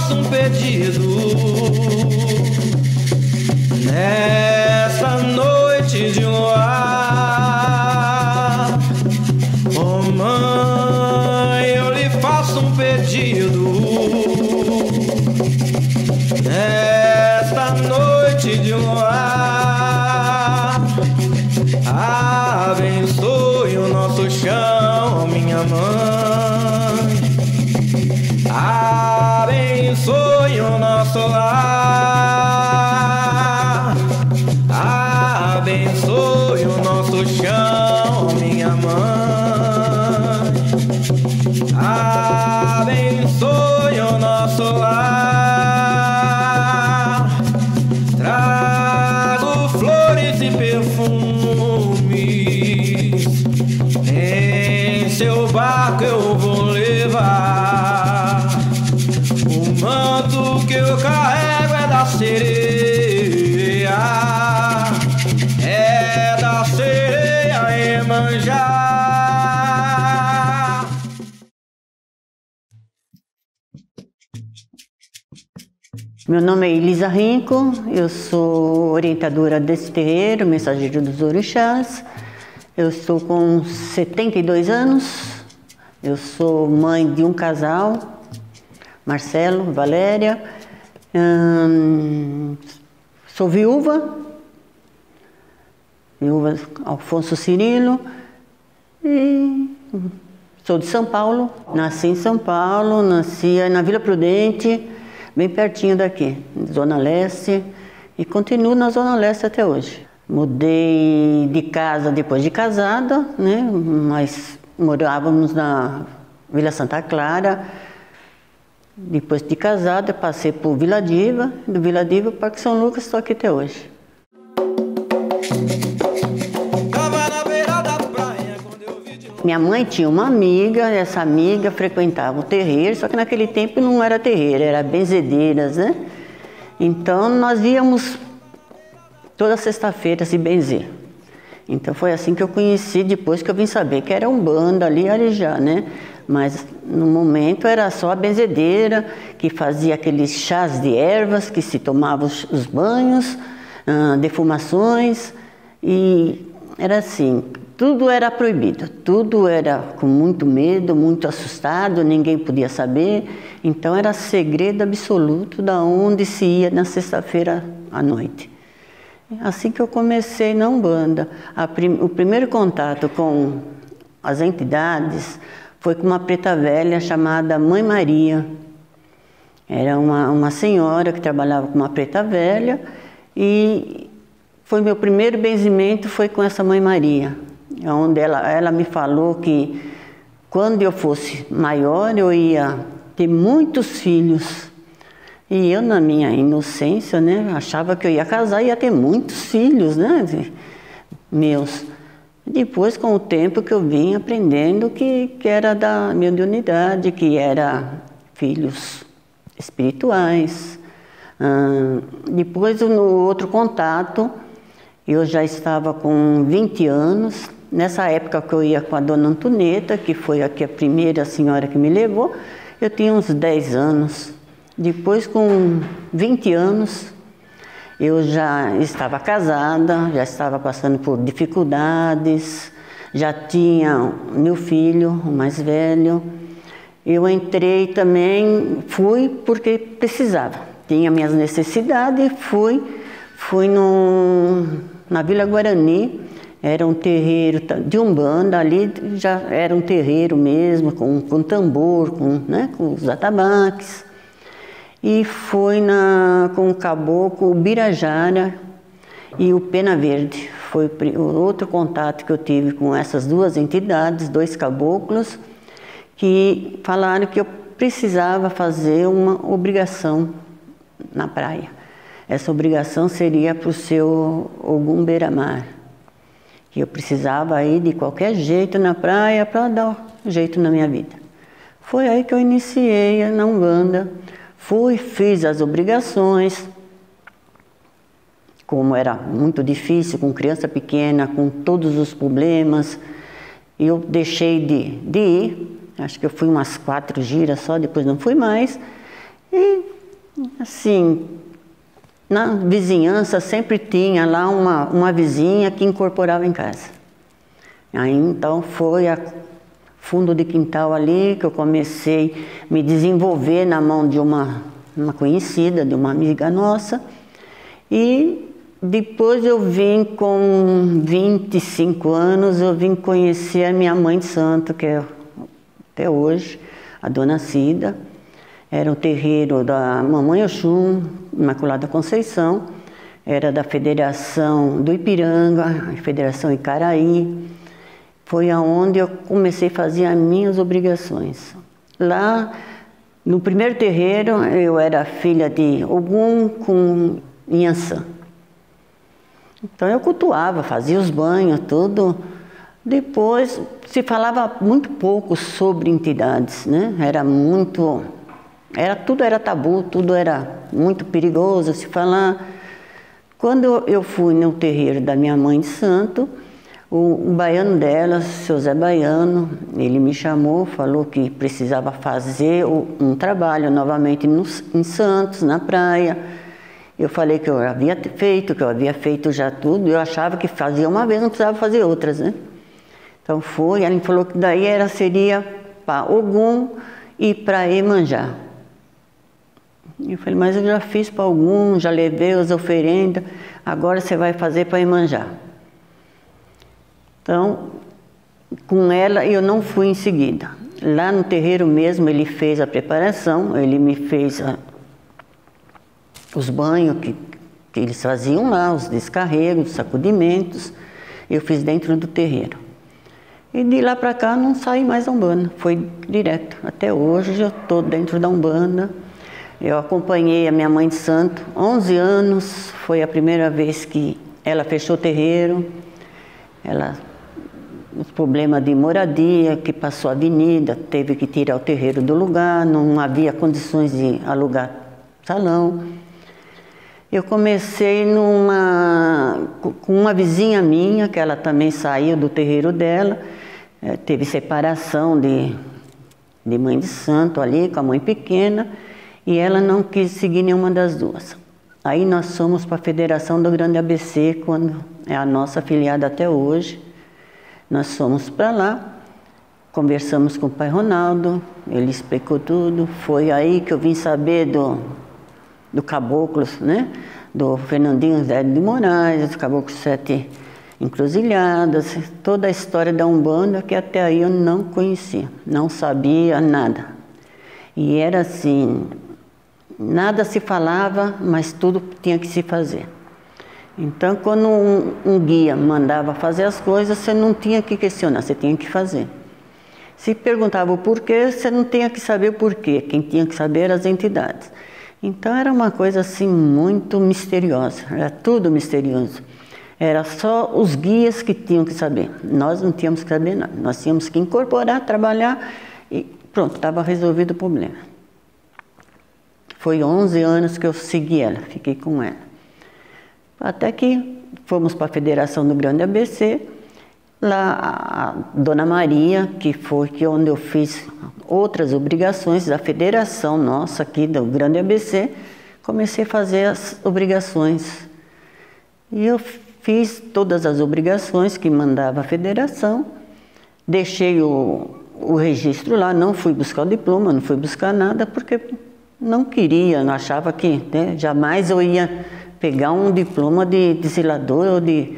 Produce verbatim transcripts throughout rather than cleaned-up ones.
faço um pedido. Nesta noite de luar, oh mãe, eu lhe faço um pedido. Nesta noite de luar, abençoe o nosso chão, minha mãe. Abençoe o nosso lar. Abençoe o nosso chão, minha mãe. Abençoe o nosso lar. Trago flores e perfumes. Em seu barco eu vou levar. O manto que eu carrego é da sereia, é da sereia Iemanjá. Meu nome é Elisa Rinco, eu sou orientadora desse terreiro, mensageiro dos orixás. Eu estou com setenta e dois anos, eu sou mãe de um casal, Marcelo, Valéria, hum, sou viúva, viúva Alfonso Cirilo, e sou de São Paulo, nasci em São Paulo, nasci na Vila Prudente, bem pertinho daqui, Zona Leste, e continuo na Zona Leste até hoje. Mudei de casa depois de casada, né? Mas morávamos na Vila Santa Clara. Depois de casada, passei por Vila Diva, do Vila Diva para Parque São Lucas, estou aqui até hoje. Minha mãe tinha uma amiga, essa amiga frequentava o terreiro, só que naquele tempo não era terreiro, era benzedeiras, né? Então nós íamos toda sexta-feira se benzer. Então foi assim que eu conheci, depois que eu vim saber que era Umbanda ali, ali já, né? Mas no momento era só a benzedeira, que fazia aqueles chás de ervas, que se tomavam os, os banhos, ah, defumações, e era assim, tudo era proibido, tudo era com muito medo, muito assustado, ninguém podia saber, então era segredo absoluto da onde se ia na sexta-feira à noite. Assim que eu comecei na Umbanda, a prim, o primeiro contato com as entidades foi com uma preta velha chamada Mãe Maria. Era uma, uma senhora que trabalhava com uma preta velha e foi meu primeiro benzimento foi com essa Mãe Maria, onde ela, ela me falou que quando eu fosse maior eu ia ter muitos filhos. E eu, na minha inocência, né, achava que eu ia casar e ia ter muitos filhos, né, meus. Depois, com o tempo que eu vim aprendendo que, que era da mediunidade, que era filhos espirituais. Hum, depois, no outro contato, eu já estava com vinte anos. Nessa época que eu ia com a dona Antoneta, que foi aqui a primeira senhora que me levou, eu tinha uns dez anos. Depois, com vinte anos, eu já estava casada, já estava passando por dificuldades, já tinha meu filho, o mais velho. Eu entrei também, fui porque precisava, tinha minhas necessidades, fui, fui no, na Vila Guarani, era um terreiro de Umbanda, ali já era um terreiro mesmo, com, com tambor, com, né, com os atabaques. E foi na, com o caboclo Birajara e o Pena Verde. Foi o outro contato que eu tive com essas duas entidades, dois caboclos, que falaram que eu precisava fazer uma obrigação na praia. Essa obrigação seria para o seu Ogum Beira-Mar, que eu precisava ir de qualquer jeito na praia para dar um jeito na minha vida. Foi aí que eu iniciei na Umbanda. Fui, fiz as obrigações, como era muito difícil, com criança pequena, com todos os problemas, eu deixei de, de ir, acho que eu fui umas quatro giras só, depois não fui mais, e Assim, na vizinhança sempre tinha lá uma, uma vizinha que incorporava em casa. Aí então foi a fundo de quintal ali que eu comecei a me desenvolver na mão de uma, uma conhecida, de uma amiga nossa. E depois eu vim com vinte e cinco anos, eu vim conhecer a minha mãe de santo, que é até hoje, a Dona Cida. Era o terreiro da Mamãe Oxum, Imaculada Conceição, era da Federação do Ipiranga, a Federação Icaraí. Foi aonde eu comecei a fazer as minhas obrigações. Lá, no primeiro terreiro, eu era filha de Ogum com Inhansã. Então eu cultuava, fazia os banhos, tudo. Depois se falava muito pouco sobre entidades, né? Era muito, era, tudo era tabu, tudo era muito perigoso se falar. Quando eu fui no terreiro da minha mãe de santo, o, o baiano dela, seu Zé Baiano, ele me chamou, falou que precisava fazer um trabalho novamente no, em Santos, na praia. Eu falei que eu havia feito, que eu havia feito já tudo, eu achava que fazia uma vez, não precisava fazer outras, né? Então foi, ele falou que daí era, seria para Ogum e para Iemanjá. Eu falei, mas eu já fiz para Ogum, já levei as oferendas, agora você vai fazer para Iemanjá. Então, com ela eu não fui em seguida. Lá no terreiro mesmo ele fez a preparação, ele me fez a, os banhos que, que eles faziam lá, os descarregos, os sacudimentos, eu fiz dentro do terreiro. E de lá para cá não saí mais da Umbanda, foi direto. Até hoje eu estou dentro da Umbanda. Eu acompanhei a minha mãe de santo, onze anos, foi a primeira vez que ela fechou o terreiro. Ela, os problemas de moradia, que passou a avenida, teve que tirar o terreiro do lugar, não havia condições de alugar salão. Eu comecei numa, com uma vizinha minha, que ela também saiu do terreiro dela, é, teve separação de, de mãe de santo ali, com a mãe pequena, e ela não quis seguir nenhuma das duas. Aí nós fomos para a Federação do Grande A B C, quando é a nossa afiliada até hoje. Nós fomos para lá, conversamos com o pai Ronaldo, ele explicou tudo. Foi aí que eu vim saber do, do Caboclos, né? Do Fernandinho Zé de Moraes, do Caboclos Sete Encruzilhadas, toda a história da Umbanda que até aí eu não conhecia, não sabia nada. E era assim, nada se falava, mas tudo tinha que se fazer. Então, quando um, um guia mandava fazer as coisas, você não tinha que questionar, você tinha que fazer. Se perguntava o porquê, você não tinha que saber o porquê, quem tinha que saber eram as entidades. Então, era uma coisa assim muito misteriosa, era tudo misterioso. Era só os guias que tinham que saber, nós não tínhamos que saber nada, nós tínhamos que incorporar, trabalhar e pronto, estava resolvido o problema. Foi onze anos que eu segui ela, fiquei com ela. Até que fomos para a Federação do Grande A B C, lá a Dona Maria, que foi que onde eu fiz outras obrigações da federação nossa aqui do Grande A B C, comecei a fazer as obrigações. E eu fiz todas as obrigações que mandava a federação, deixei o, o registro lá, não fui buscar o diploma, não fui buscar nada, porque não queria, não achava que, né, jamais eu ia pegar um diploma de, de zelador ou de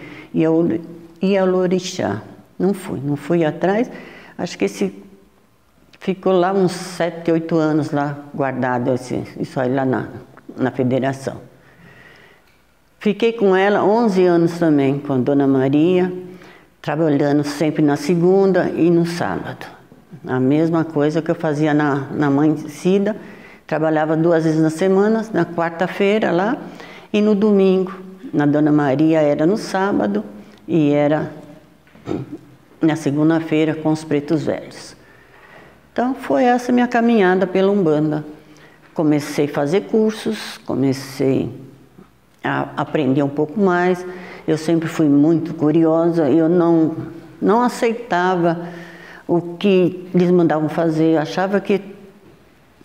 Ialorixá. Não fui, não fui atrás. Acho que esse ficou lá uns sete, oito anos lá guardado, esse, isso aí lá na, na federação. Fiquei com ela onze anos também, com a Dona Maria, trabalhando sempre na segunda e no sábado. A mesma coisa que eu fazia na, na Mãe Cida, trabalhava duas vezes na semana, na quarta-feira lá, e no domingo, na Dona Maria era no sábado e era na segunda-feira com os pretos velhos. Então foi essa minha caminhada pela Umbanda. Comecei a fazer cursos, comecei a aprender um pouco mais. Eu sempre fui muito curiosa, eu não, não aceitava o que eles mandavam fazer, eu achava que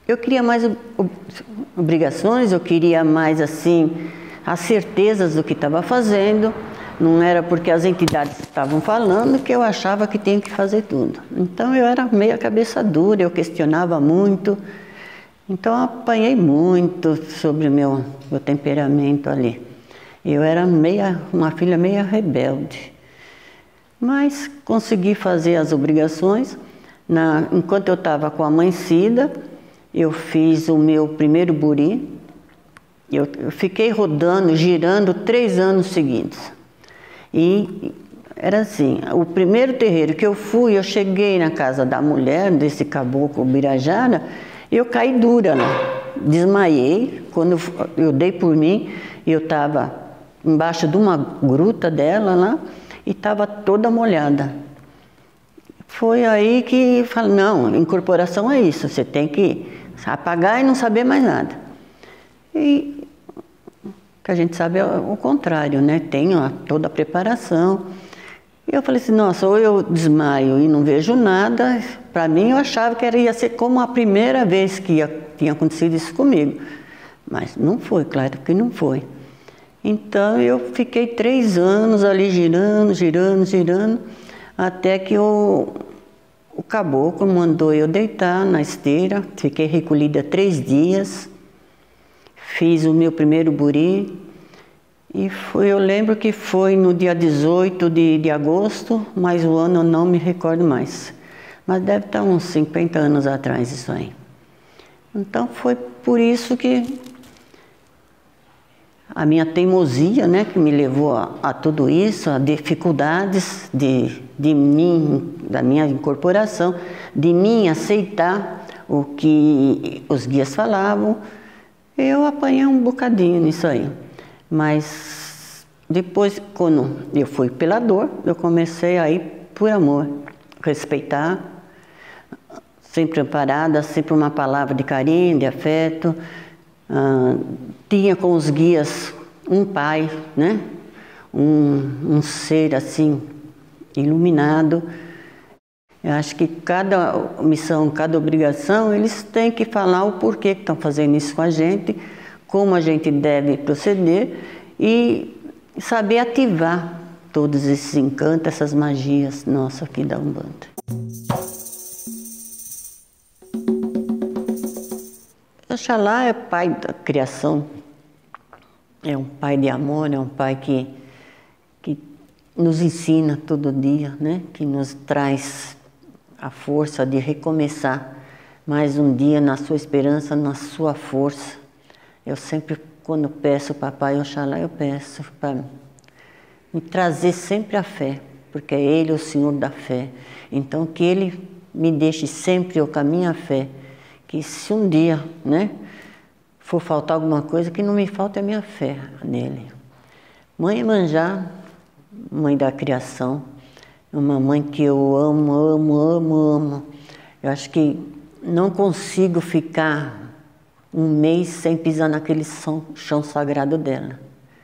eu queria mais obrigações, eu queria mais assim, as certezas do que estava fazendo. Não era porque as entidades estavam falando que eu achava que tinha que fazer tudo. Então eu era meio cabeça dura, eu questionava muito. Então eu apanhei muito sobre o meu, meu temperamento ali. Eu era meia, uma filha meia rebelde. Mas consegui fazer as obrigações. Na, enquanto eu estava com a mãe Cida, eu fiz o meu primeiro buri. Eu, eu fiquei rodando, girando três anos seguidos. E era assim, o primeiro terreiro que eu fui, eu cheguei na casa da mulher, desse caboclo Birajara, eu caí dura lá, desmaiei. Quando eu dei por mim, eu estava embaixo de uma gruta dela lá e estava toda molhada. Foi aí que falei, não, incorporação é isso, você tem que apagar e não saber mais nada. E que a gente sabe é o contrário, né? Tenho toda a preparação. E eu falei assim, nossa, ou eu desmaio e não vejo nada. Para mim, eu achava que era, ia ser como a primeira vez que ia, tinha acontecido isso comigo. Mas não foi, claro que não foi. Então, eu fiquei três anos ali girando, girando, girando, até que o, o caboclo mandou eu deitar na esteira. Fiquei recolhida três dias. Fiz o meu primeiro buri e foi, eu lembro que foi no dia dezoito de, de agosto, mas o ano eu não me recordo mais. Mas deve estar uns cinquenta anos atrás isso aí. Então foi por isso que a minha teimosia, né, que me levou a, a tudo isso, a dificuldades de, de mim, da minha incorporação, de mim aceitar o que os guias falavam. Eu apanhei um bocadinho nisso aí, mas depois, quando eu fui pela dor, eu comecei a ir por amor, respeitar, sempre amparada, sempre uma palavra de carinho, de afeto. Ah, tinha com os guias um pai, né? um, um ser assim, iluminado. Eu acho que cada missão, cada obrigação, eles têm que falar o porquê que estão fazendo isso com a gente, como a gente deve proceder e saber ativar todos esses encantos, essas magias nossas aqui da Umbanda. Oxalá é pai da criação, é um pai de amor, é um pai que, que nos ensina todo dia, né? Que nos traz a força de recomeçar mais um dia na sua esperança, na sua força. Eu sempre, quando peço papai Oxalá, eu peço para me trazer sempre a fé, porque é Ele o Senhor da fé. Então que Ele me deixe sempre o caminho à fé, que se um dia, né, for faltar alguma coisa, que não me falte a minha fé nele. Mãe Iemanjá, mãe da criação, uma mãe que eu amo, amo, amo, amo. Eu acho que não consigo ficar um mês sem pisar naquele chão sagrado dela.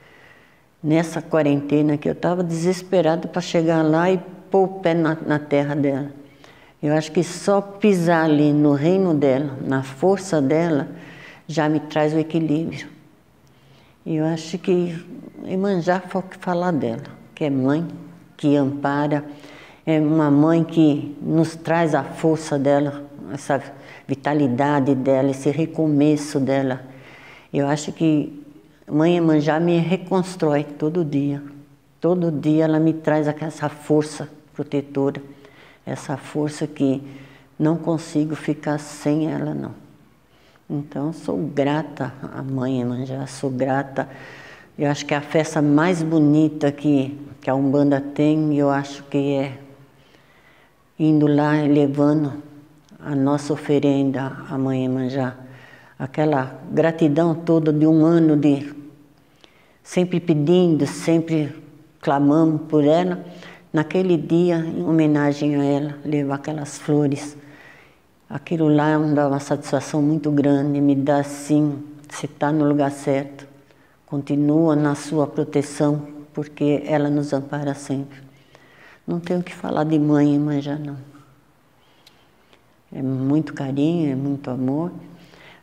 Nessa quarentena que eu estava desesperada para chegar lá e pôr o pé na, na terra dela. Eu acho que só pisar ali no reino dela, na força dela, já me traz o equilíbrio. E eu acho que Iemanjá foi o que falar dela, que é mãe, que ampara, é uma mãe que nos traz a força dela, essa vitalidade dela, esse recomeço dela. Eu acho que Mãe Iemanjá me reconstrói todo dia. Todo dia ela me traz essa força protetora, essa força que não consigo ficar sem ela, não. Então, sou grata à Mãe Iemanjá, sou grata. Eu acho que a festa mais bonita que, que a Umbanda tem, eu acho que é indo lá e levando a nossa oferenda à Mãe Iemanjá. Aquela gratidão toda de um ano de sempre pedindo, sempre clamando por ela. Naquele dia, em homenagem a ela, levar aquelas flores. Aquilo lá me dá uma satisfação muito grande, me dá assim, você está no lugar certo. Continua na sua proteção, porque ela nos ampara sempre. Não tenho que falar de Mãe Iemanjá, não. É muito carinho, é muito amor.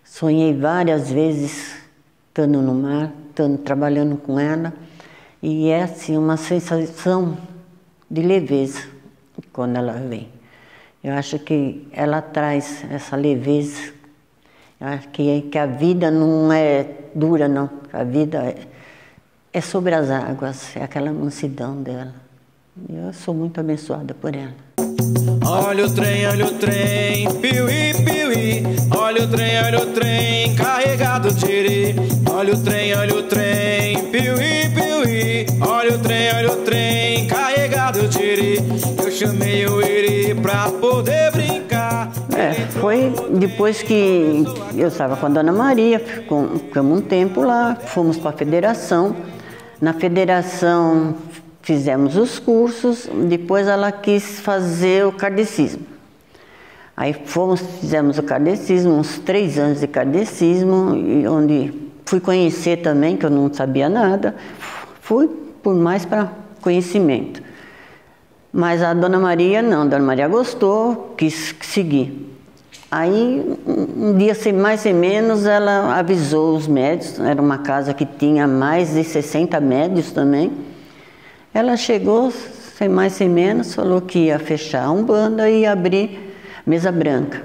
Sonhei várias vezes estando no mar, estando trabalhando com ela, e é assim uma sensação de leveza quando ela vem. Eu acho que ela traz essa leveza. Eu acho que, que a vida não é dura, não. A vida é, é sobre as águas, é aquela mansidão dela. Eu sou muito abençoada por ela. Olha o trem, olha o trem, piuí, piuí. Olha o trem, olha o trem, carregado de iri. Olha o trem, olha o trem, piuí, piuí. Olha o trem, olha o trem, carregado de iri. Eu chamei o iri pra poder brincar. É, foi depois que eu estava com a Dona Maria, ficamos um tempo lá, fomos para a federação. Na federação fizemos os cursos, depois ela quis fazer o kardecismo. Aí fomos, fizemos o kardecismo, uns três anos de kardecismo, onde fui conhecer também, que eu não sabia nada, fui por mais para conhecimento. Mas a Dona Maria não, a Dona Maria gostou, quis seguir. Aí, um dia sem mais sem menos, ela avisou os médios, era uma casa que tinha mais de sessenta médios também. Ela chegou, sem mais sem menos, falou que ia fechar a Umbanda e abrir mesa branca.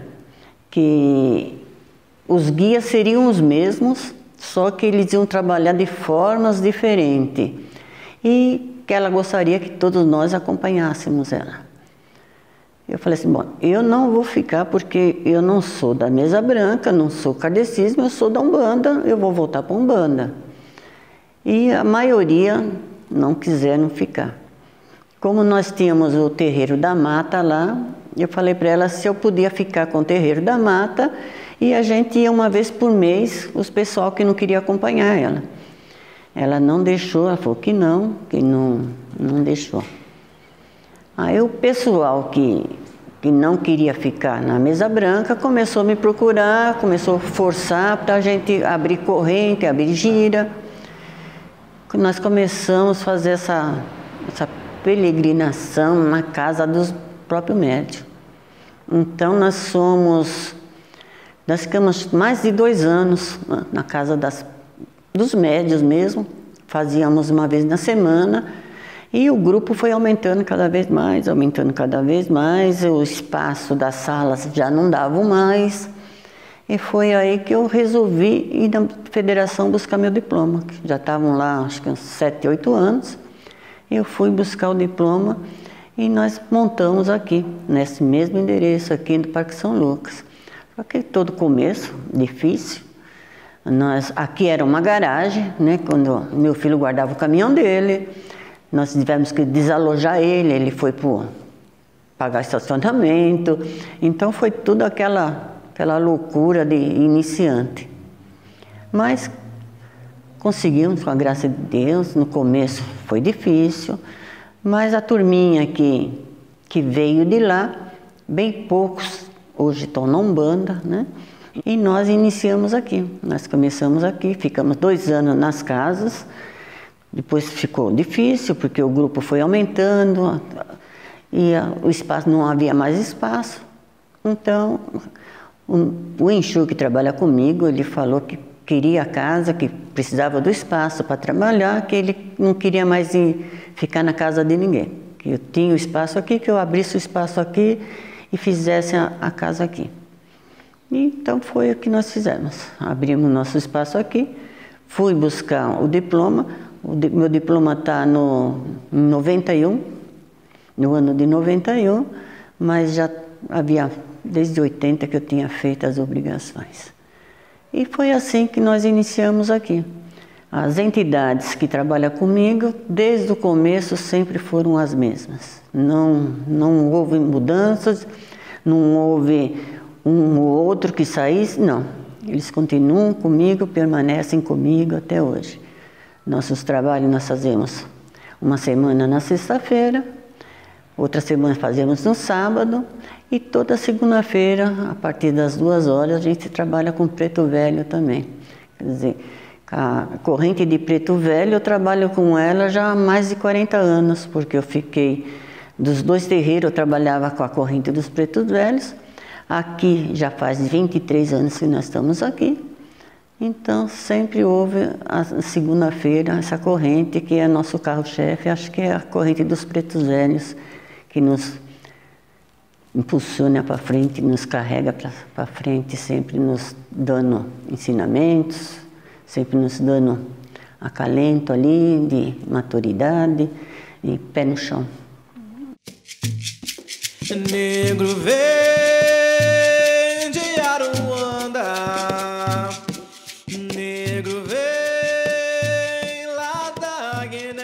Que os guias seriam os mesmos, só que eles iam trabalhar de formas diferentes. E que ela gostaria que todos nós acompanhássemos ela. Eu falei assim, bom, eu não vou ficar porque eu não sou da mesa branca, não sou kardecismo, eu sou da Umbanda, eu vou voltar para a Umbanda. E a maioria não quiseram ficar. Como nós tínhamos o terreiro da mata lá, eu falei para ela se eu podia ficar com o terreiro da mata e a gente ia uma vez por mês, os pessoal que não queria acompanhar ela. Ela não deixou, ela falou que não, que não, não deixou. Aí o pessoal que, que não queria ficar na mesa branca começou a me procurar, começou a forçar para a gente abrir corrente, abrir gira. Nós começamos a fazer essa, essa peregrinação na casa dos próprios médios. Então nós somos, nós ficamos mais de dois anos na casa das, dos médios mesmo, fazíamos uma vez na semana, e o grupo foi aumentando cada vez mais, aumentando cada vez mais, o espaço das salas já não dava mais, e foi aí que eu resolvi ir na federação buscar meu diploma, que já estavam lá acho que uns sete, oito anos, eu fui buscar o diploma e nós montamos aqui, nesse mesmo endereço aqui do Parque São Lucas. Só que todo começo, difícil, nós, aqui era uma garagem, né, quando meu filho guardava o caminhão dele, nós tivemos que desalojar ele, ele foi para pagar estacionamento, então foi tudo aquela, aquela loucura de iniciante. Mas conseguimos, com a graça de Deus, no começo foi difícil, mas a turminha que, que veio de lá, bem poucos hoje estão na Umbanda, né? E nós iniciamos aqui, nós começamos aqui, ficamos dois anos nas casas. Depois ficou difícil, porque o grupo foi aumentando e o espaço, não havia mais espaço. Então, o, o Enxu que trabalha comigo, ele falou que queria a casa, que precisava do espaço para trabalhar, que ele não queria mais ir, ficar na casa de ninguém. Que eu tinha o espaço aqui, que eu abrisse o espaço aqui e fizesse a, a casa aqui. E, então foi o que nós fizemos. Abrimos nosso espaço aqui, fui buscar o diploma. O di, meu diploma está no em noventa e um, no ano de noventa e um, mas já havia desde oitenta que eu tinha feito as obrigações. E foi assim que nós iniciamos aqui. As entidades que trabalham comigo, desde o começo, sempre foram as mesmas. Não, não houve mudanças, não houve um ou outro que saísse, não. Eles continuam comigo, permanecem comigo até hoje. Nossos trabalhos nós fazemos uma semana na sexta-feira, outra semana fazemos no sábado, e toda segunda-feira, a partir das duas horas, a gente trabalha com preto velho também. Quer dizer, a corrente de preto velho, eu trabalho com ela já há mais de quarenta anos, porque eu fiquei, dos dois terreiros eu trabalhava com a corrente dos pretos velhos, Aqui já faz vinte e três anos que nós estamos aqui. Então, sempre houve a segunda-feira essa corrente que é nosso carro-chefe, acho que é a corrente dos pretos velhos, que nos impulsiona para frente, nos carrega para frente, sempre nos dando ensinamentos, sempre nos dando acalento ali, de maturidade e pé no chão. Negro vem de Aruanda, negro vem lá da Guiné.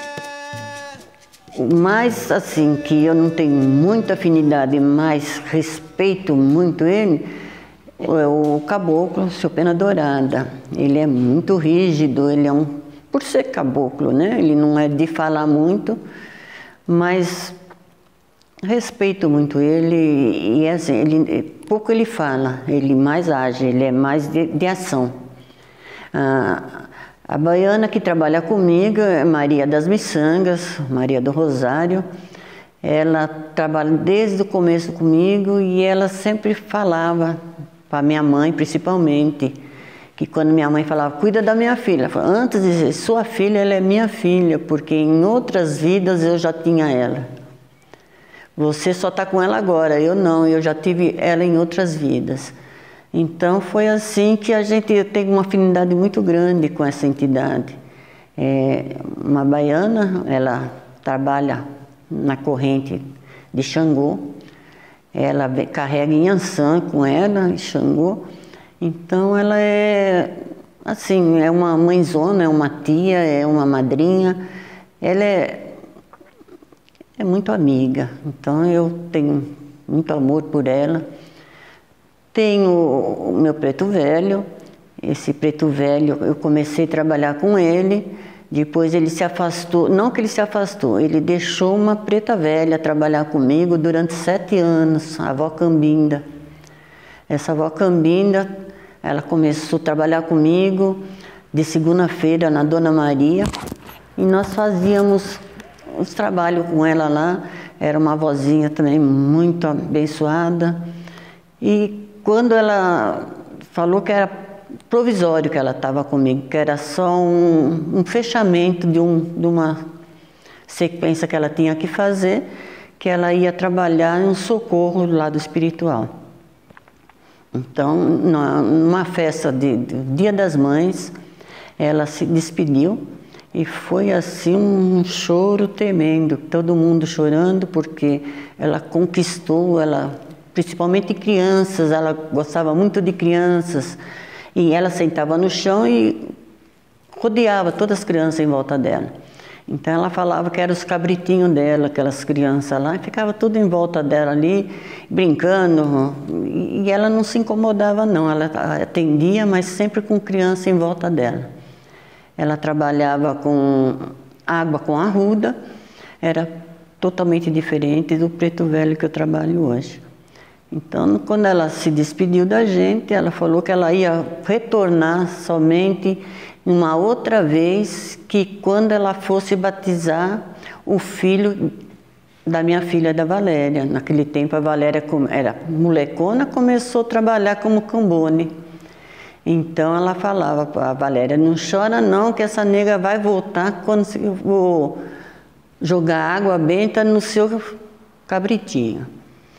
O mais assim, que eu não tenho muita afinidade, mas respeito muito ele, é o caboclo, o seu Pena Dourada. Ele é muito rígido, ele é um, por ser caboclo, né? Ele não é de falar muito, mas respeito muito ele e assim, ele, pouco ele fala, ele mais age, ele é mais de, de ação. Ah, a baiana que trabalha comigo é Maria das Miçangas, Maria do Rosário. Ela trabalha desde o começo comigo e ela sempre falava para minha mãe, principalmente, que quando minha mãe falava, cuida da minha filha, ela falava, antes de dizer, sua filha, ela é minha filha, porque em outras vidas eu já tinha ela. Você só está com ela agora, eu não, eu já tive ela em outras vidas. Então foi assim que a gente tem uma afinidade muito grande com essa entidade. É uma baiana, ela trabalha na corrente de Xangô, ela carrega Inhansã com ela, em Xangô. Então ela é assim, é uma mãezona, é uma tia, é uma madrinha, ela é É muito amiga, então eu tenho muito amor por ela. Tenho o meu preto velho, esse preto velho eu comecei a trabalhar com ele, depois ele se afastou, não que ele se afastou, ele deixou uma preta velha trabalhar comigo durante sete anos, a avó Cambinda. Essa avó Cambinda, ela começou a trabalhar comigo de segunda-feira na Dona Maria e nós fazíamos os trabalhos com ela lá. Era uma vozinha também muito abençoada. E quando ela falou que era provisório que ela estava comigo, que era só um, um fechamento de, um, de uma sequência que ela tinha que fazer, que ela ia trabalhar em um socorro do lado espiritual. Então, numa festa de, de Dia das Mães, ela se despediu. E foi assim um choro tremendo, todo mundo chorando, porque ela conquistou, ela, principalmente crianças, ela gostava muito de crianças. E ela sentava no chão e rodeava todas as crianças em volta dela. Então ela falava que eram os cabritinhos dela, aquelas crianças lá, e ficava tudo em volta dela ali, brincando. E ela não se incomodava não, ela atendia, mas sempre com criança em volta dela. Ela trabalhava com água com arruda, era totalmente diferente do preto velho que eu trabalho hoje. Então, quando ela se despediu da gente, ela falou que ela ia retornar somente uma outra vez, que quando ela fosse batizar o filho da minha filha, da Valéria. Naquele tempo a Valéria era molecona, começou a trabalhar como cambone. Então ela falava para a Valéria, não chora não, que essa nega vai voltar quando eu vou jogar água benta no seu cabritinho.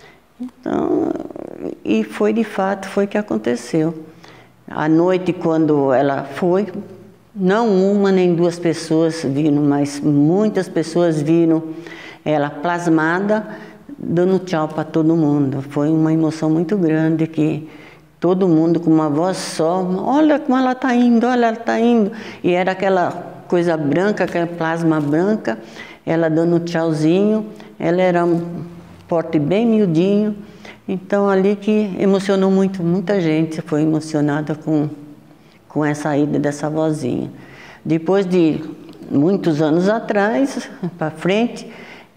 Então, e foi de fato, foi o que aconteceu. À noite, quando ela foi, não uma nem duas pessoas viram, mas muitas pessoas viram ela plasmada, dando tchau para todo mundo. Foi uma emoção muito grande que todo mundo com uma voz só, olha como ela está indo, olha, ela está indo. E era aquela coisa branca, aquela plasma branca, ela dando tchauzinho, ela era um porte bem miudinho. Então ali que emocionou muito, muita gente foi emocionada com, com essa ida dessa vozinha. Depois de muitos anos atrás, para frente,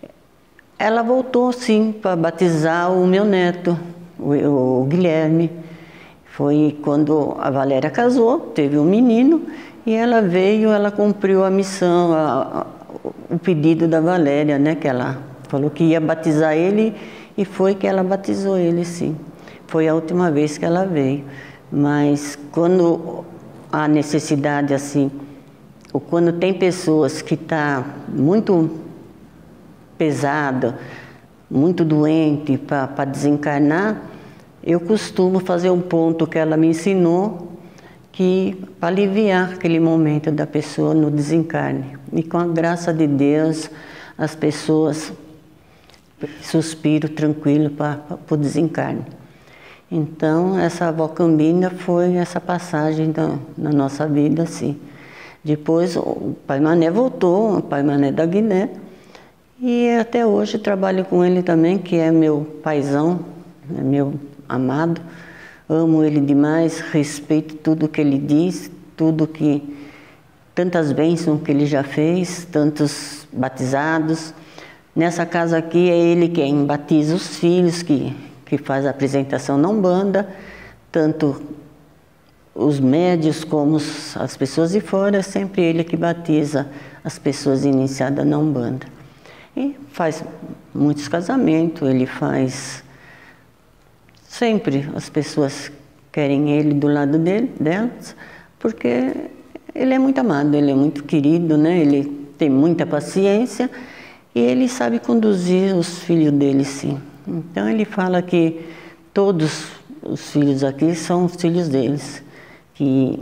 ela voltou sim para batizar o meu neto, o, o Guilherme. Foi quando a Valéria casou, teve um menino, e ela veio, ela cumpriu a missão, a, a, o pedido da Valéria, né, que ela falou que ia batizar ele, e foi que ela batizou ele, sim. foi a última vez que ela veio. Mas quando há necessidade assim, ou quando tem pessoas que estão muito pesada, muito doente para desencarnar, eu costumo fazer um ponto que ela me ensinou, que para aliviar aquele momento da pessoa no desencarne. E com a graça de Deus, as pessoas suspiram tranquilo para o desencarne. Então, essa avó Cambinda foi essa passagem da, na nossa vida, assim. Depois, o pai Mané voltou, o pai Mané da Guiné, e até hoje trabalho com ele também, que é meu paizão, é meu amado. Amo ele demais, respeito tudo que ele diz, tudo que... tantas bênçãos que ele já fez, tantos batizados. Nessa casa aqui é ele quem batiza os filhos, que, que faz a apresentação na Umbanda, tanto os médios como as pessoas de fora, é sempre ele que batiza as pessoas iniciadas na Umbanda. E faz muitos casamentos, ele faz... Sempre as pessoas querem ele do lado dele, delas, porque ele é muito amado, ele é muito querido, né? Ele tem muita paciência e ele sabe conduzir os filhos dele, sim. Então ele fala que todos os filhos aqui são os filhos deles, que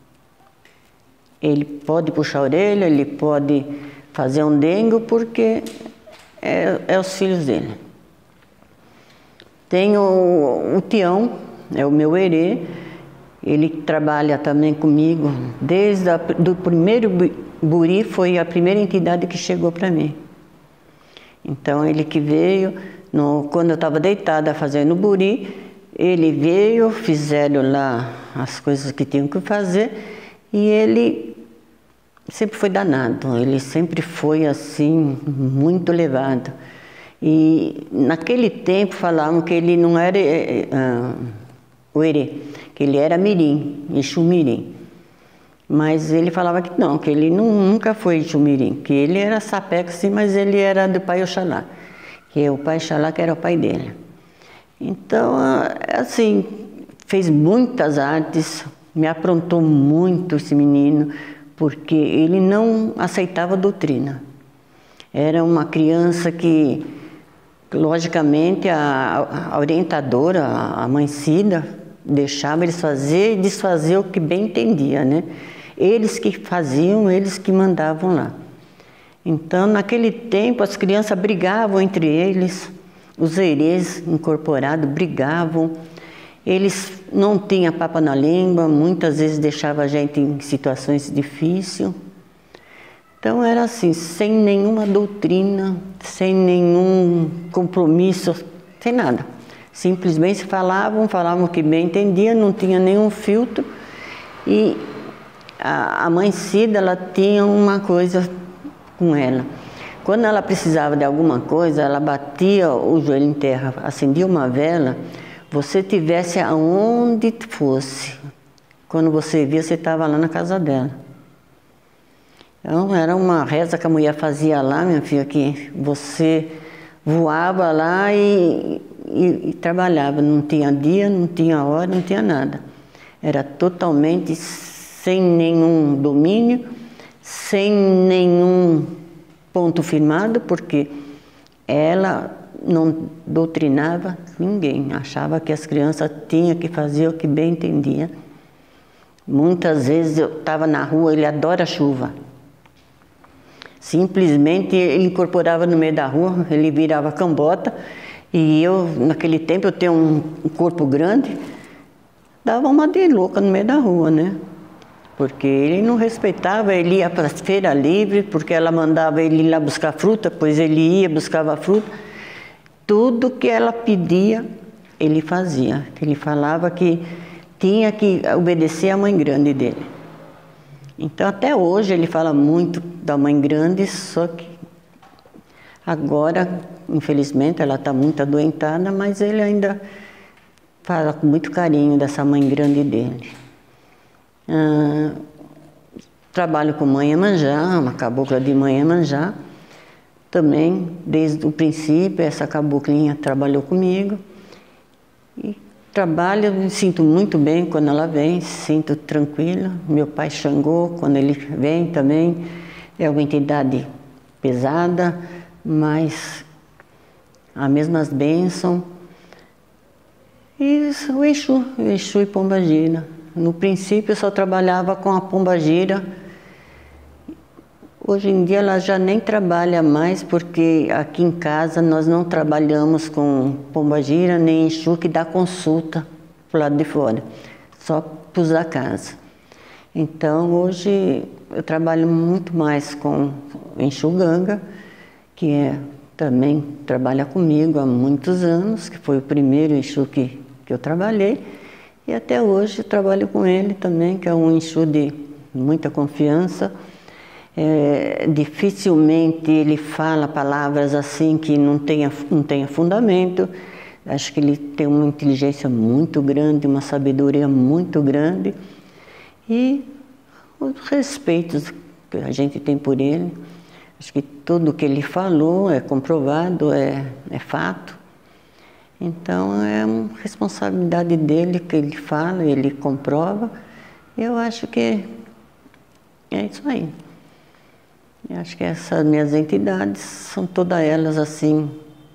ele pode puxar a orelha, ele pode fazer um dengo, porque é, é os filhos dele. Tem o, o Tião, é o meu herê, ele trabalha também comigo, desde o do primeiro buri, foi a primeira entidade que chegou para mim. Então ele que veio, no, quando eu estava deitada fazendo o buri, ele veio, fizeram lá as coisas que tinham que fazer, e ele sempre foi danado, ele sempre foi assim, muito levado. E naquele tempo falavam que ele não era uh, o herê, que ele era mirim, Exu mirim. Mas ele falava que não, que ele não, nunca foi Exu mirim, que ele era sapeca sim, mas ele era do pai Oxalá, que é o pai Oxalá que era o pai dele. Então, assim, fez muitas artes, me aprontou muito esse menino, porque ele não aceitava doutrina. Era uma criança que, logicamente, a, a orientadora, a mãe Cida, deixava eles fazer e desfazer o que bem entendia, né? Eles que faziam, eles que mandavam lá. Então, naquele tempo, as crianças brigavam entre eles, os herês incorporados brigavam, eles não tinham papo na língua, muitas vezes deixavam a gente em situações difíceis. Então era assim, sem nenhuma doutrina, sem nenhum compromisso, sem nada. Simplesmente falavam, falavam o que bem entendiam, não tinha nenhum filtro. E a, a mãe Cida, ela tinha uma coisa com ela. Quando ela precisava de alguma coisa, ela batia o joelho em terra, acendia uma vela, você tivesse aonde fosse. Quando você via, você estava lá na casa dela. Então, era uma reza que a mulher fazia lá, minha filha, que você voava lá e, e, e trabalhava. Não tinha dia, não tinha hora, não tinha nada. Era totalmente sem nenhum domínio, sem nenhum ponto firmado, porque ela não doutrinava ninguém. Achava que as crianças tinham que fazer o que bem entendia. Muitas vezes eu estava na rua, ele adora chuva. Simplesmente ele incorporava no meio da rua, ele virava cambota, e eu, naquele tempo, eu tenho um corpo grande, dava uma de louca no meio da rua, né? Porque ele não respeitava, ele ia para a feira livre, porque ela mandava ele ir lá buscar fruta, pois ele ia, buscava fruta. Tudo que ela pedia, ele fazia. Ele falava que tinha que obedecer à mãe grande dele. Então, até hoje, ele fala muito da mãe grande, só que agora, infelizmente, ela está muito adoentada, mas ele ainda fala com muito carinho dessa mãe grande dele. Ah, trabalho com mãe Iemanjá, uma cabocla de mãe Iemanjá. Também, desde o princípio, essa caboclinha trabalhou comigo. E trabalho, me sinto muito bem quando ela vem, sinto tranquila. Meu pai Xangô, quando ele vem também, é uma entidade pesada, mas as mesmas bênçãos. E o Exu, o Exu e Pombagira. No princípio eu só trabalhava com a Pombagira. Hoje em dia ela já nem trabalha mais, porque aqui em casa nós não trabalhamos com Pombagira nem Exu que dá consulta pro lado de fora, só para os da casa. Então hoje eu trabalho muito mais com Exu Ganga, que é, também trabalha comigo há muitos anos, que foi o primeiro Exu que, que eu trabalhei, e até hoje eu trabalho com ele também, que é um Exu de muita confiança. É, dificilmente ele fala palavras assim que não tenha, não tenha fundamento. Acho que ele tem uma inteligência muito grande, uma sabedoria muito grande. E os respeitos que a gente tem por ele. Acho que tudo que ele falou é comprovado, é, é fato. Então é uma responsabilidade dele que ele fala, ele comprova. Eu acho que é isso aí. Eu acho que essas minhas entidades são todas elas assim,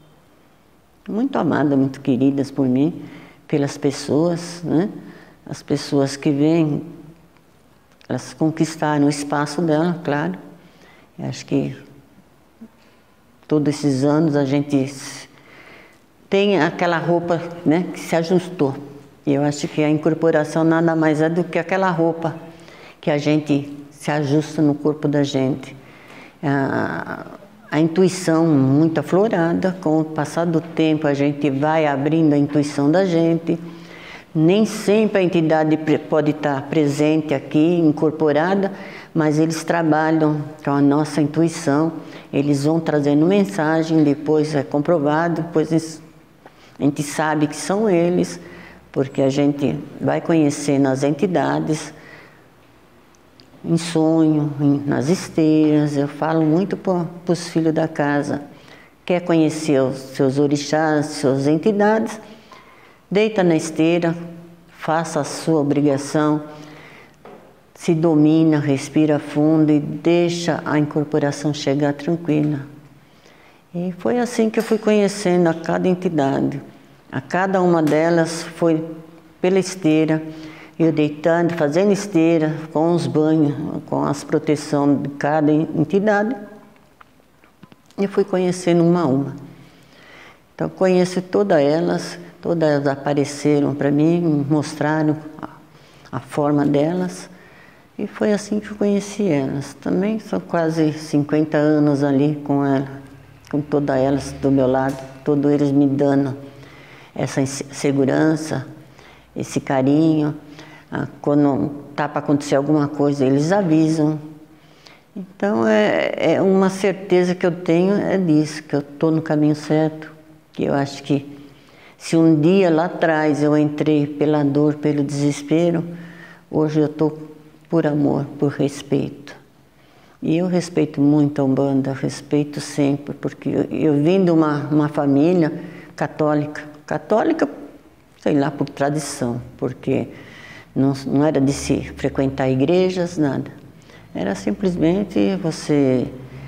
muito amadas, muito queridas por mim, pelas pessoas, né? As pessoas que vêm, elas conquistaram o espaço dela, claro. Eu acho que todos esses anos a gente tem aquela roupa, né, que se ajustou. E eu acho que a incorporação nada mais é do que aquela roupa que a gente se ajusta no corpo da gente. A, a intuição muito aflorada, com o passar do tempo a gente vai abrindo a intuição da gente. Nem sempre a entidade pode estar presente aqui, incorporada, mas eles trabalham com a nossa intuição, eles vão trazendo mensagem, depois é comprovado, depois a gente sabe que são eles, porque a gente vai conhecendo as entidades, em sonho, nas esteiras. Eu falo muito para os filhos da casa. Quer conhecer os seus orixás, suas entidades? Deita na esteira, faça a sua obrigação, se domina, respira fundo e deixa a incorporação chegar tranquila. E foi assim que eu fui conhecendo a cada entidade. A cada uma delas foi pela esteira, eu deitando, fazendo esteira, com os banhos, com as proteções de cada entidade, e fui conhecendo uma a uma. Então, conheço todas elas, todas elas apareceram para mim, me mostraram a, a forma delas, e foi assim que eu conheci elas. Também são quase cinquenta anos ali com ela, com todas elas do meu lado, todos eles me dando essa segurança, esse carinho. Quando está para acontecer alguma coisa, eles avisam. Então, é, é uma certeza que eu tenho é disso, que eu estou no caminho certo. Que eu acho que se um dia lá atrás eu entrei pela dor, pelo desespero, hoje eu estou por amor, por respeito. E eu respeito muito a Umbanda, respeito sempre, porque eu, eu vim de uma, uma família católica. Católica, sei lá, por tradição, porque Não, não era de se frequentar igrejas, nada. Era simplesmente você,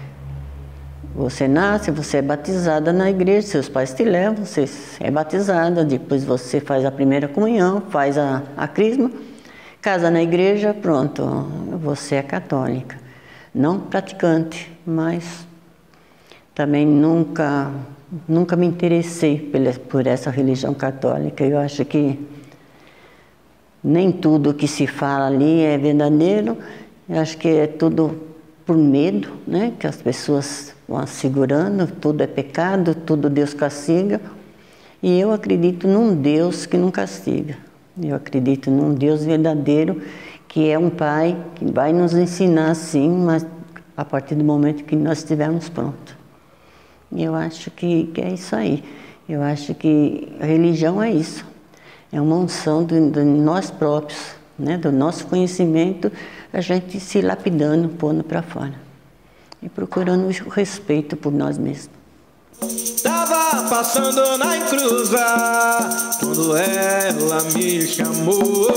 você nasce, você é batizada na igreja, seus pais te levam, você é batizada, depois você faz a primeira comunhão, faz a, a crisma, casa na igreja, pronto, você é católica. Não praticante, mas também nunca, nunca me interessei por essa religião católica. Eu acho que nem tudo que se fala ali é verdadeiro. Eu acho que é tudo por medo, né? Que as pessoas vão assegurando, tudo é pecado, tudo Deus castiga. E eu acredito num Deus que não castiga. Eu acredito num Deus verdadeiro, que é um Pai que vai nos ensinar sim, mas a partir do momento que nós estivermos prontos. E eu acho que, que é isso aí. Eu acho que a religião é isso. É uma unção de, de nós próprios, né? Do nosso conhecimento, a gente se lapidando, pondo para fora. E procurando o respeito por nós mesmos. Tava estava passando na encruza quando ela me chamou.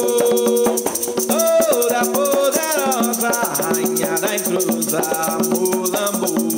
Toda poderosa, rainha da encruza, Mulambo.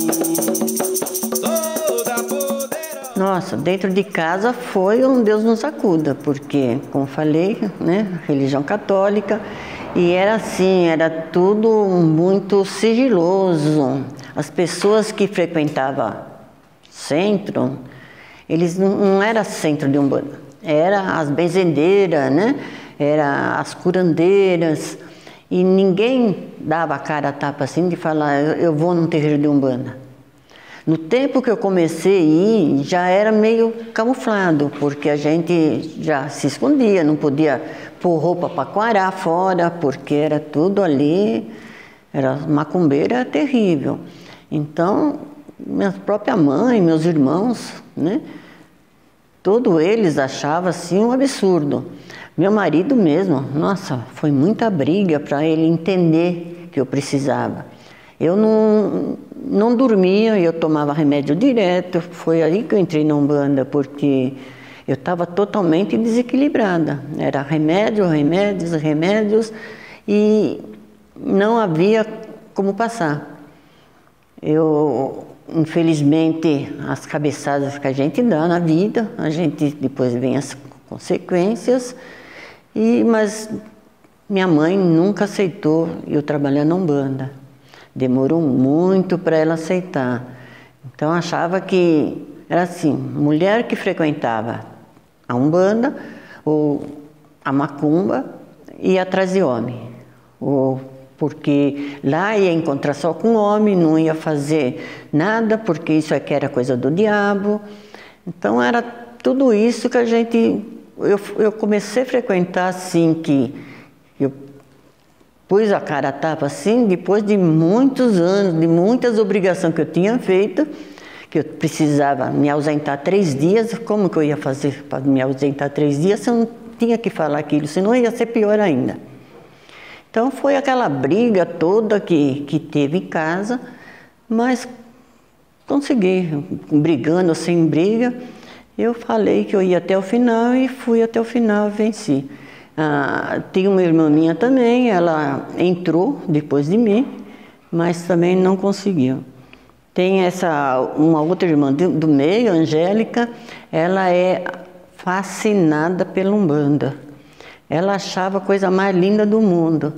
Toda poderosa. Nossa, dentro de casa foi um Deus nos acuda, porque, como falei, né, religião católica, e era assim, era tudo muito sigiloso. As pessoas que frequentavam centro, eles não, não era centro de Umbanda, era as benzedeiras, né? Era as curandeiras, e ninguém dava a cara a tapa assim de falar, eu, eu vou num terreiro de Umbanda. No tempo que eu comecei a ir, já era meio camuflado, porque a gente já se escondia, não podia pôr roupa para quarar fora, porque era tudo ali, era macumbeira terrível. Então, minha própria mãe, meus irmãos, né, todos eles achavam assim um absurdo. Meu marido mesmo, nossa, foi muita briga para ele entender que eu precisava. Eu não, não dormia, eu tomava remédio direto, foi aí que eu entrei na Umbanda, porque eu estava totalmente desequilibrada. Era remédio, remédios, remédios, e não havia como passar. Eu, infelizmente, as cabeçadas que a gente dá na vida, a gente depois vem as consequências, e, mas minha mãe nunca aceitou eu trabalhar na Umbanda. Demorou muito para ela aceitar. Então achava que era assim, mulher que frequentava a Umbanda ou a macumba ia atrás de homem. Ou porque lá ia encontrar só com homem, não ia fazer nada, porque isso aqui era coisa do diabo. Então era tudo isso que a gente... Eu, eu comecei a frequentar assim, que eu pus a cara a tapa assim, depois de muitos anos, de muitas obrigações que eu tinha feito, que eu precisava me ausentar três dias. Como que eu ia fazer para me ausentar três dias se eu não tinha que falar aquilo, senão ia ser pior ainda. Então foi aquela briga toda que, que teve em casa, mas consegui, brigando ou sem briga, eu falei que eu ia até o final e fui até o final e venci. Ah, tem uma irmã minha também, ela entrou depois de mim, mas também não conseguiu. Tem essa, uma outra irmã do, do meio, Angélica, ela é fascinada pela Umbanda. Ela achava a coisa mais linda do mundo.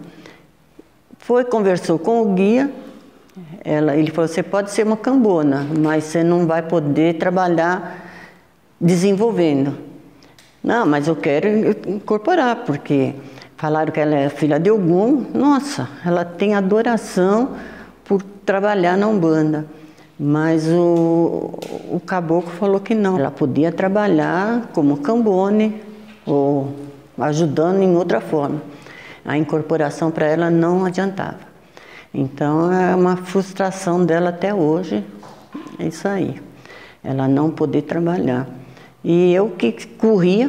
Foi, conversou com o guia, ela, ele falou, você pode ser uma cambona, mas você não vai poder trabalhar desenvolvendo. Não, mas eu quero incorporar, porque falaram que ela é filha de Ogum. Nossa, ela tem adoração por trabalhar na Umbanda. Mas o, o caboclo falou que não. Ela podia trabalhar como cambone ou ajudando em outra forma. A incorporação para ela não adiantava. Então é uma frustração dela até hoje, é isso aí. Ela não poder trabalhar. E eu que corria,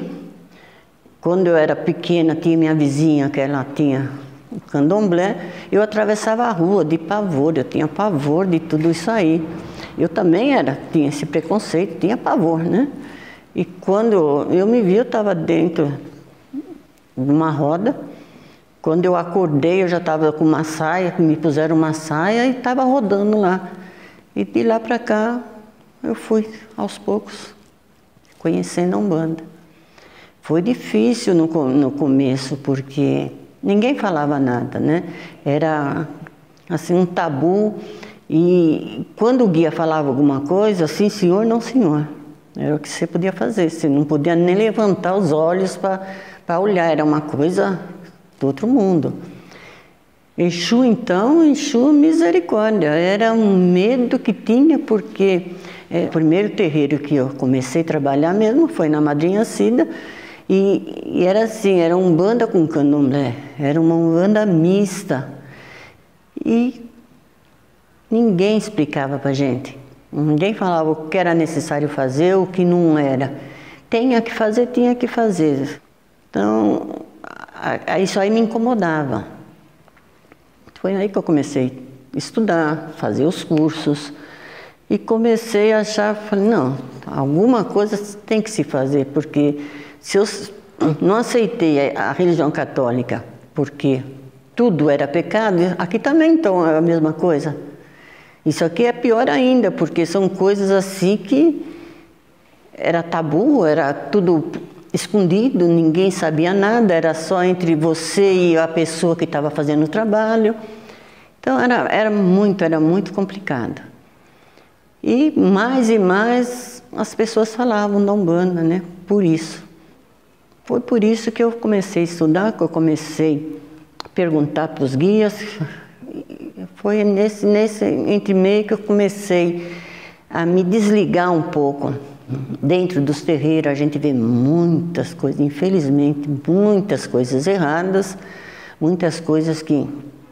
quando eu era pequena, tinha minha vizinha, que ela tinha um candomblé, eu atravessava a rua de pavor, eu tinha pavor de tudo isso aí. Eu também era, tinha esse preconceito, tinha pavor, né? E quando eu me vi, eu estava dentro de uma roda. Quando eu acordei, eu já estava com uma saia, me puseram uma saia e estava rodando lá. E de lá para cá, eu fui aos poucos conhecendo a Umbanda. Foi difícil no, no começo, porque ninguém falava nada, né? Era assim um tabu, e quando o guia falava alguma coisa, sim senhor, não senhor. Era o que você podia fazer, você não podia nem levantar os olhos para olhar, era uma coisa do outro mundo. Exu então, Exu misericórdia, era um medo que tinha, porque é, o primeiro terreiro que eu comecei a trabalhar mesmo foi na Madrinha Cida, e, e era assim, era uma Umbanda com candomblé, era uma Umbanda mista, e ninguém explicava para a gente, ninguém falava o que era necessário fazer, o que não era. Tinha que fazer, tinha que fazer. Então, a, a, isso aí me incomodava. Foi aí que eu comecei a estudar, fazer os cursos. E comecei a achar, falei, não, alguma coisa tem que se fazer, porque se eu não aceitei a religião católica, porque tudo era pecado, aqui também então é a mesma coisa. Isso aqui é pior ainda, porque são coisas assim que era tabu, era tudo escondido, ninguém sabia nada, era só entre você e a pessoa que estava fazendo o trabalho. Então era, era muito, era muito complicado. E mais e mais as pessoas falavam da Umbanda, né? Por isso. Foi por isso que eu comecei a estudar, que eu comecei a perguntar para os guias. Foi nesse, nesse entremeio que eu comecei a me desligar um pouco. Dentro dos terreiros a gente vê muitas coisas, infelizmente, muitas coisas erradas, muitas coisas que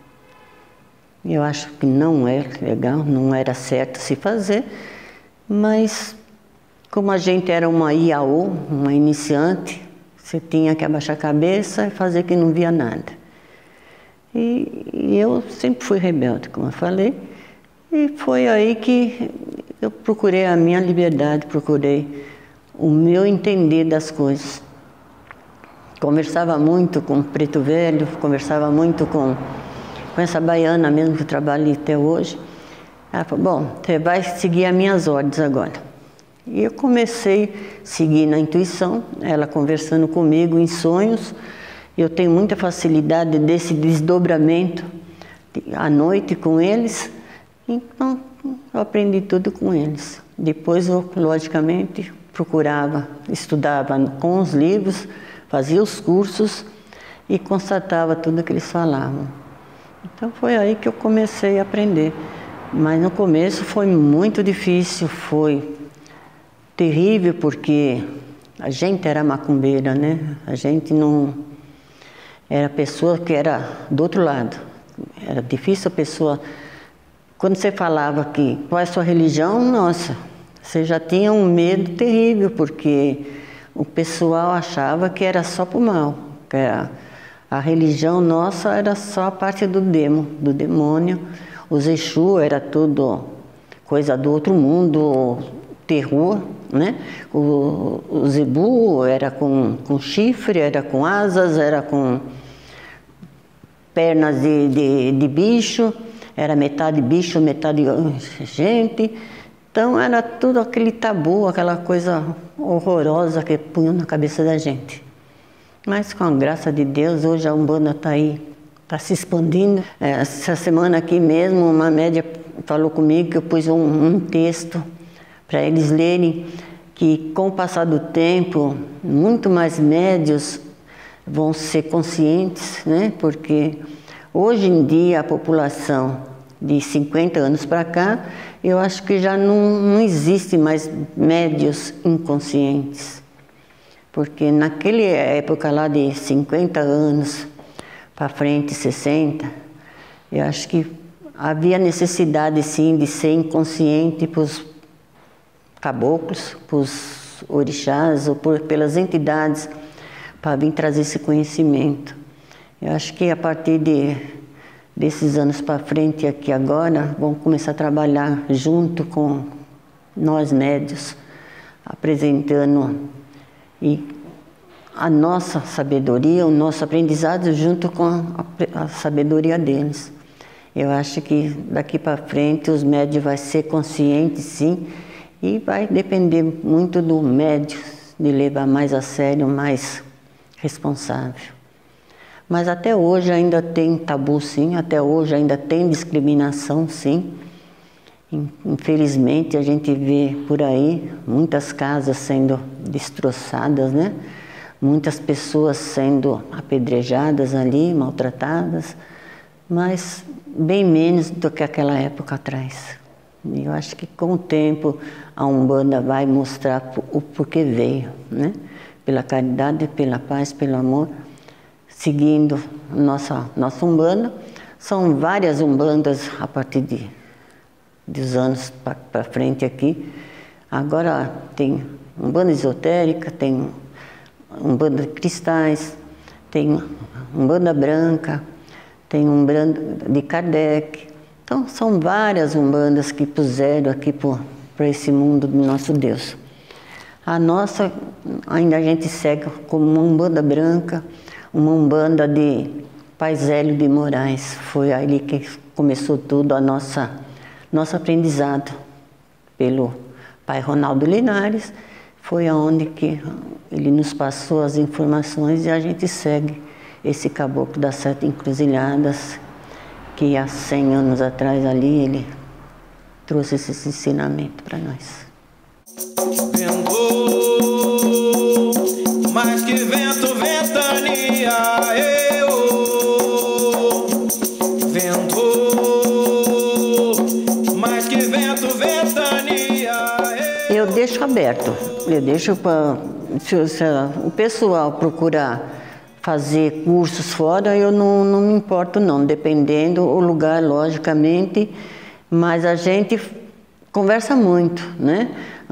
eu acho que não é legal, não era certo se fazer, mas como a gente era uma I A U, uma iniciante, você tinha que abaixar a cabeça e fazer que não via nada. E, e eu sempre fui rebelde, como eu falei, e foi aí que eu procurei a minha liberdade, procurei o meu entender das coisas. Conversava muito com o Preto Velho, conversava muito com, com essa baiana mesmo que eu trabalho até hoje. Ela falou, bom, você vai seguir as minhas ordens agora. E eu comecei a seguir na intuição, ela conversando comigo em sonhos. Eu tenho muita facilidade desse desdobramento à noite com eles, então eu aprendi tudo com eles. Depois eu, logicamente, procurava, estudava com os livros, fazia os cursos e constatava tudo que eles falavam. Então foi aí que eu comecei a aprender. Mas no começo foi muito difícil, foi terrível, porque a gente era macumbeira, né? A gente não... Era pessoa que era do outro lado. Era difícil a pessoa... Quando você falava que qual é a sua religião, nossa, você já tinha um medo terrível, porque o pessoal achava que era só para o mal, que a, a religião nossa era só a parte do demo, do demônio. Os Exu era tudo coisa do outro mundo, terror, né? O, o Zebu era com, com chifre, era com asas, era com pernas de, de, de bicho. Era metade bicho, metade gente. Então era tudo aquele tabu, aquela coisa horrorosa que punham na cabeça da gente. Mas com a graça de Deus, hoje a Umbanda está aí, está se expandindo. Essa semana aqui mesmo, uma média falou comigo que eu pus um, um texto para eles lerem, que com o passar do tempo, muito mais médios vão ser conscientes, né? Porque hoje em dia, a população de cinquenta anos para cá, eu acho que já não, não existe mais médios inconscientes. Porque naquela época lá de cinquenta anos para frente, sessenta, eu acho que havia necessidade sim de ser inconsciente para os caboclos, para os orixás ou por, pelas entidades para vir trazer esse conhecimento. Eu acho que a partir de, desses anos para frente aqui agora, vamos começar a trabalhar junto com nós médios, apresentando e a nossa sabedoria, o nosso aprendizado junto com a, a sabedoria deles. Eu acho que daqui para frente os médios vão ser conscientes sim, e vai depender muito do médio de levar mais a sério, mais responsável. Mas até hoje ainda tem tabu sim, até hoje ainda tem discriminação sim. Infelizmente a gente vê por aí muitas casas sendo destroçadas, né? Muitas pessoas sendo apedrejadas ali, maltratadas, mas bem menos do que aquela época atrás. E eu acho que com o tempo a Umbanda vai mostrar o porquê veio, né? Pela caridade, pela paz, pelo amor, seguindo nossa, nossa Umbanda. São várias Umbandas a partir de, dos anos para frente aqui. Agora tem Umbanda esotérica, tem Umbanda de cristais, tem Umbanda branca, tem Umbanda de Kardec, Então, são várias umbandas que puseram aqui para esse mundo do nosso Deus. A nossa, ainda a gente segue como uma umbanda branca, uma umbanda de Pai Zélio de Moraes. Foi ali que começou tudo, a nossa, nosso aprendizado pelo Pai Ronaldo Linares. Foi aonde que ele nos passou as informações e a gente segue esse caboclo das sete encruzilhadas, que há cem anos atrás ali ele trouxe esse ensinamento para nós. Ventou, mais que vento, ventania, eu. Ventou, mais que vento, ventania, eu. Eu deixo aberto, eu deixo para se, se o pessoal procurar fazer cursos fora, eu não, não me importo não, dependendo o lugar, logicamente, mas a gente conversa muito, né?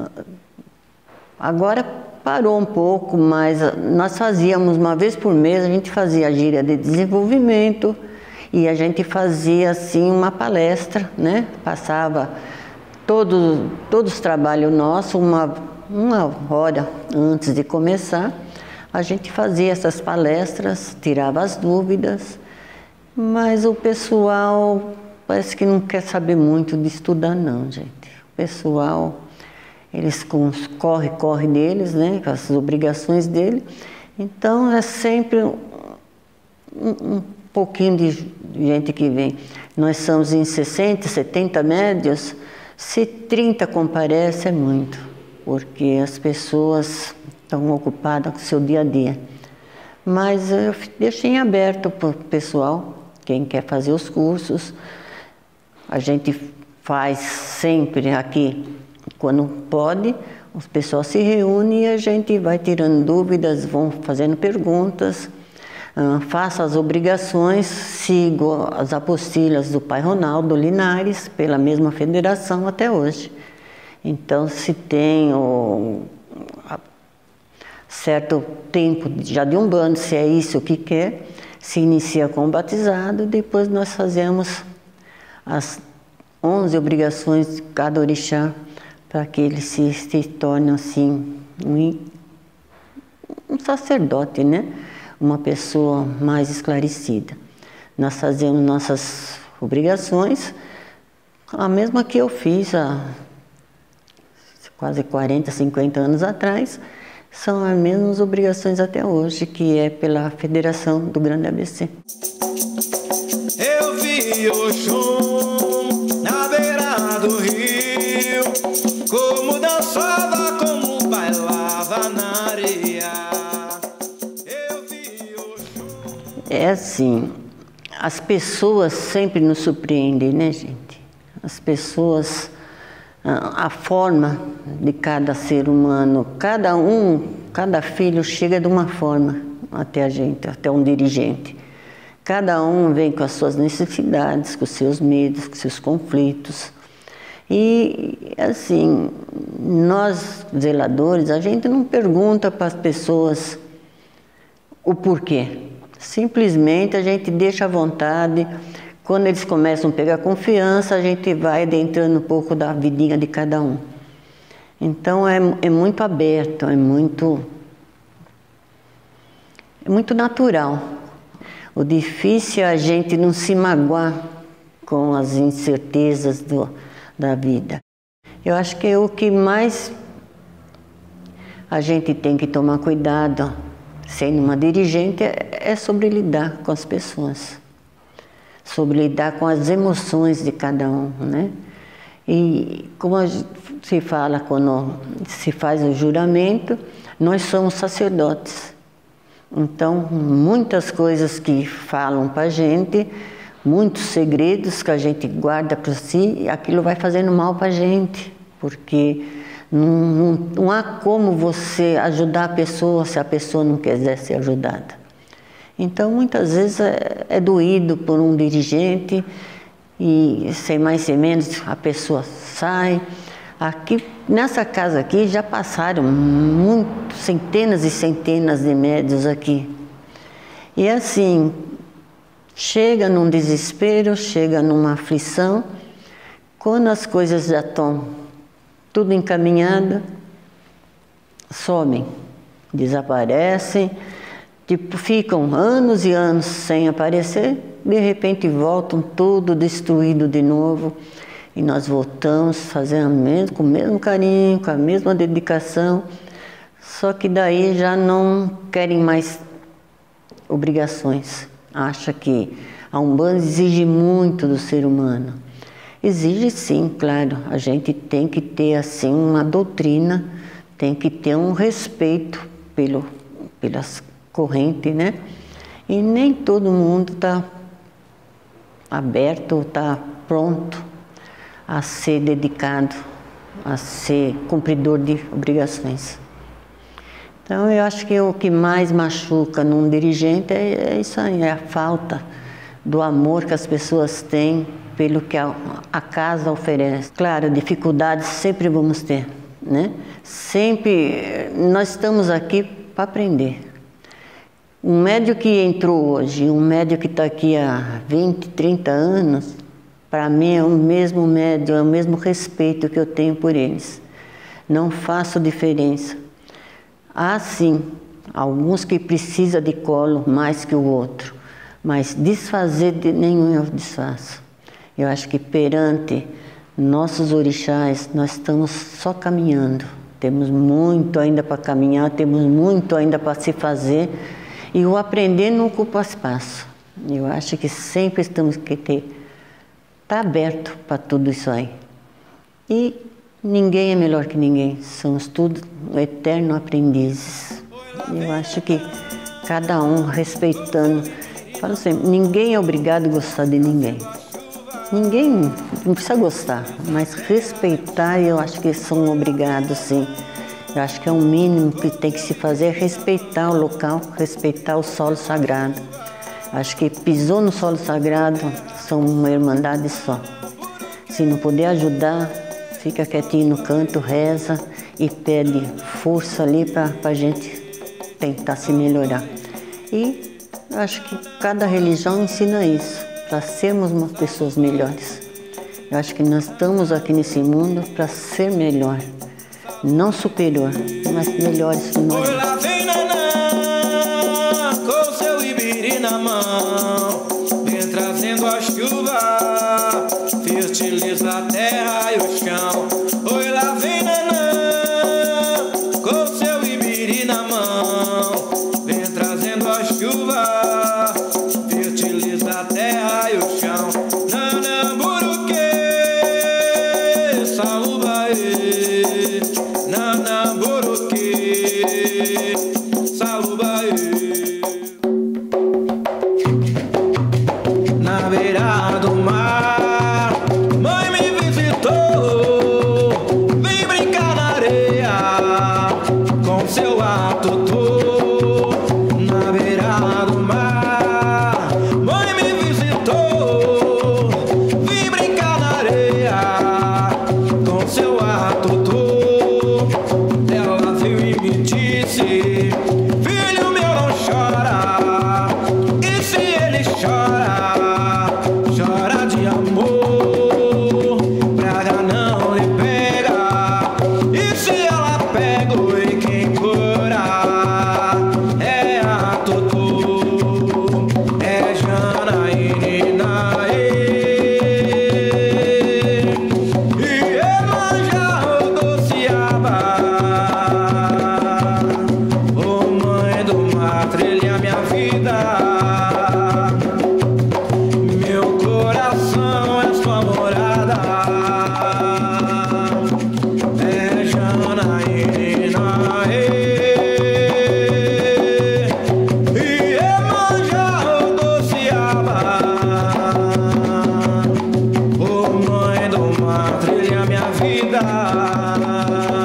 Agora parou um pouco, mas nós fazíamos uma vez por mês, a gente fazia a gíria de desenvolvimento e a gente fazia assim uma palestra, né? Passava todos, todos os trabalhos nossos, uma, uma hora antes de começar, a gente fazia essas palestras, tirava as dúvidas, mas o pessoal parece que não quer saber muito de estudar não, gente. O pessoal, eles com os corre, corre deles, né, com as obrigações dele, então é sempre um, um pouquinho de gente que vem. Nós somos em sessenta, setenta médios, se trinta comparece é muito, porque as pessoas estão ocupadas com o seu dia a dia. Mas eu deixei aberto para o pessoal, quem quer fazer os cursos. A gente faz sempre aqui, quando pode, os pessoal se reúne e a gente vai tirando dúvidas, vão fazendo perguntas, uh, faço as obrigações, sigo as apostilhas do Pai Ronaldo Linares, pela mesma federação até hoje. Então, se tem o, a, certo tempo já de umbanda, se é isso que quer, se inicia com o batizado, depois nós fazemos as onze obrigações de cada orixá, para que ele se, se torne assim, um, um sacerdote, né? Uma pessoa mais esclarecida. Nós fazemos nossas obrigações, a mesma que eu fiz há quase quarenta, cinquenta anos atrás, são as mesmas obrigações até hoje, que é pela Federação do Grande A B C. Eu vi Oxum na beira do rio, como dançava, como bailava na areia. Eu vi Oxum. É assim, as pessoas sempre nos surpreendem, né, gente? As pessoas, a forma de cada ser humano, cada um, cada filho chega de uma forma até a gente, até um dirigente. Cada um vem com as suas necessidades, com os seus medos, com os seus conflitos. E, assim, nós, zeladores, a gente não pergunta para as pessoas o porquê. Simplesmente a gente deixa à vontade. Quando eles começam a pegar confiança, a gente vai adentrando um pouco da vidinha de cada um. Então, é, é muito aberto, é muito, é muito natural. O difícil é a gente não se magoar com as incertezas do, da vida. Eu acho que o que mais a gente tem que tomar cuidado, sendo uma dirigente, é, é sobre lidar com as pessoas, sobre lidar com as emoções de cada um, né? E como se fala quando se faz o juramento, nós somos sacerdotes. Então, muitas coisas que falam para a gente, muitos segredos que a gente guarda para si, aquilo vai fazendo mal para a gente, porque não, não, não há como você ajudar a pessoa se a pessoa não quiser ser ajudada. Então, muitas vezes é, é doído por um dirigente e, sem mais sem menos, a pessoa sai. Aqui, nessa casa aqui, já passaram muito, centenas e centenas de médios aqui. E assim, chega num desespero, chega numa aflição, quando as coisas já estão tudo encaminhado, somem, desaparecem, tipo, ficam anos e anos sem aparecer, de repente voltam tudo destruído de novo e nós voltamos fazendo mesmo, com o mesmo carinho, com a mesma dedicação, só que daí já não querem mais obrigações. Acha que a Umbanda exige muito do ser humano. Exige sim, claro, a gente tem que ter assim uma doutrina, tem que ter um respeito pelo, pelas correntes, né? E nem todo mundo está aberto, está pronto a ser dedicado, a ser cumpridor de obrigações. Então eu acho que o que mais machuca num dirigente é, é isso aí, é a falta do amor que as pessoas têm pelo que a, a casa oferece. Claro, dificuldades sempre vamos ter, né? Sempre, nós estamos aqui para aprender. Um médium que entrou hoje, um médium que está aqui há vinte, trinta anos, para mim é o mesmo médium, é o mesmo respeito que eu tenho por eles. Não faço diferença. Há sim, alguns que precisam de colo mais que o outro, mas desfazer de nenhum eu desfaço. Eu acho que perante nossos orixás, nós estamos só caminhando. Temos muito ainda para caminhar, temos muito ainda para se fazer. E o aprender não ocupa espaço. Eu acho que sempre estamos que ter, tá aberto para tudo isso aí. E ninguém é melhor que ninguém. Somos tudo eternos aprendizes. Eu acho que cada um respeitando. Falo sempre, ninguém é obrigado a gostar de ninguém. Ninguém não precisa gostar, mas respeitar eu acho que são obrigados, sim. Eu acho que é o mínimo que tem que se fazer, é respeitar o local, respeitar o solo sagrado. Acho que pisou no solo sagrado, são uma irmandade só. Se não puder ajudar, fica quietinho no canto, reza e pede força ali para a gente tentar se melhorar. E acho que cada religião ensina isso, para sermos umas pessoas melhores. Eu acho que nós estamos aqui nesse mundo para ser melhor. Não superior, mas melhores que nós. Oi, lá vem Nanã, com seu ibiri na mão, vem trazendo a chuva, fertiliza a terra e o chão. Oi, lá vem Nanã, com seu ibiri na mão, vem trazendo a chuva, fertiliza a terra e o chão. Nanã, buruque, salubaê, Nanamburuque, salubaê. Na beira do mar, mãe me visitou, vim brincar na areia com seu atutu. Na beira do mar, mãe me visitou, vim brincar na areia com seu atutu. Filho meu, não chora, e se ele chora, chora de amor, praga não lhe pega, e se ela pega, e quem cura é a Tutu, é Janaína, e Iemanjá, o Dociaba. Trilha minha vida, meu coração é sua morada, é Janaína, e Iemanjá, o Dociaba, ô mãe do mar, trilha minha vida.